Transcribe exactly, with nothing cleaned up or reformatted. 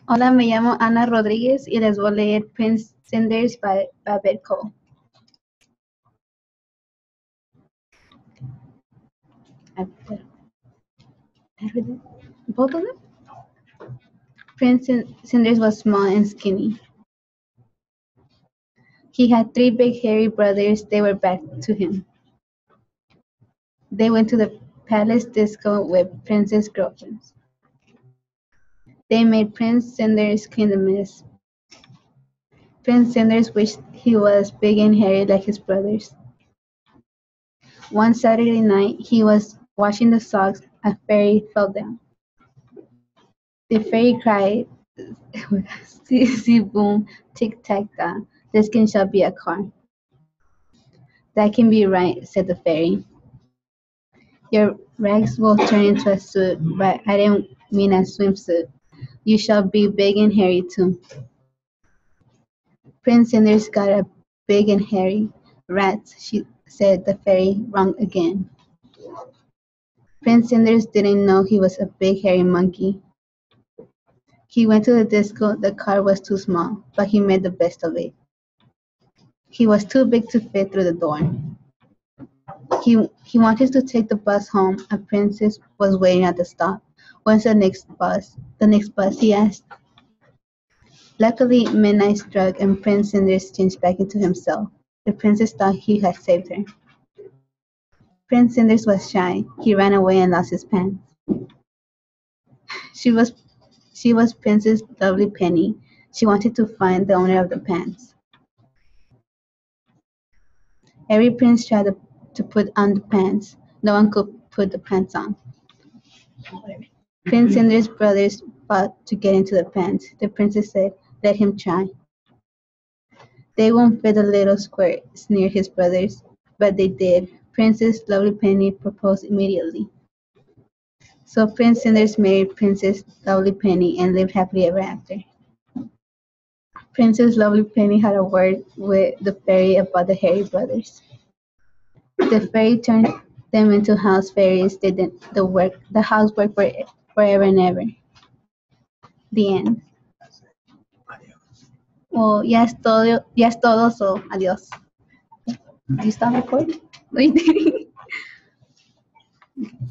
Hola, me llamo Ana Rodríguez y les voy a leer Prince Cinders by Babette Cole. A ver, both of them? Prince Cinders was small and skinny. He had three big hairy brothers. They were bad to him. They went to the palace disco with Prince's girlfriends. They made Prince Cinders clean the mess. Prince Cinders wished he was big and hairy like his brothers. One Saturday night, he was washing the socks. A fairy fell down. The fairy cried, "See, see, boom, tic-tac-toe, this can shall be a car." "That can be right," said the fairy. "Your rags will turn into a suit, but I didn't mean a swimsuit. You shall be big and hairy too." Prince Cinders got a big and hairy. "Rats," she said the fairy, wrong again. Prince Cinders didn't know he was a big hairy monkey. He went to the disco. The car was too small, but he made the best of it. He was too big to fit through the door. He he wanted to take the bus home. A princess was waiting at the stop. "When's the next bus?" "The next bus?" he asked. Luckily, midnight struck and Prince Cinders changed back into himself. The princess thought he had saved her. Prince Cinders was shy. He ran away and lost his pants. She was she was Princess Lovely Penny. She wanted to find the owner of the pants. Every prince tried to, to put on the pants. No one could put the pants on. Prince Cinder's brothers fought to get into the pants. The princess said, "Let him try." "They won't fit the little square," sneered his brothers. But they did. Princess Lovely Penny proposed immediately. So Prince Cinders married Princess Lovely Penny and lived happily ever after. Princess Lovely Penny had a word with the fairy about the hairy brothers. The fairy turned them into house fairies. They did the work, the housework for forever and ever. The end. Well, ya es todo, ya es todo, so adiós. Do you stop recording? Wait.